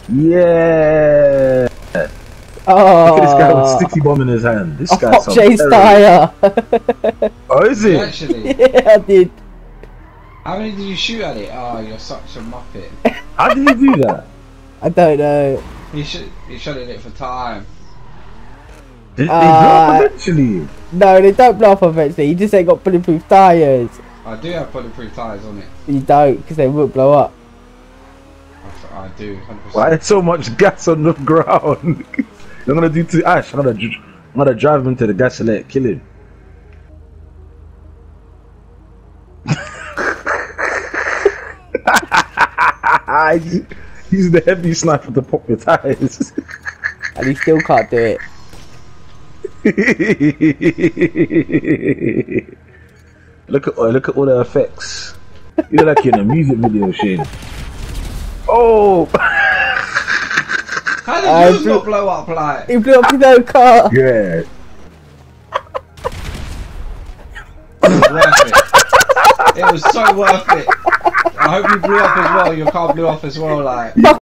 Yeah. Oh. Look at this guy with a sticky bomb in his hand. This guy Pop Jay's tyre. Oh, is You it? actually? Yeah, I did. How many did you shoot at it? Oh, you're such a muppet. How did you do that? I don't know. He shot it for time. Did they blow up eventually? No, they don't blow up eventually. You just ain't got bulletproof tyres. I do have bulletproof tyres on it. You don't, because they won't blow up. I do, 100%. Why is so much gas on the ground? I'm gonna do to Ash. I'm gonna drive him to the gas and let it kill him. He's the heavy sniper to pop your tires. And he still can't do it. Look at all the effects. You look like you're in a music video, Shane. Oh! How did yours not blow up like? He blew up his own car. Yeah. It was worth it. It was so worth it. I hope you blew up as well. Your car blew up as well, like.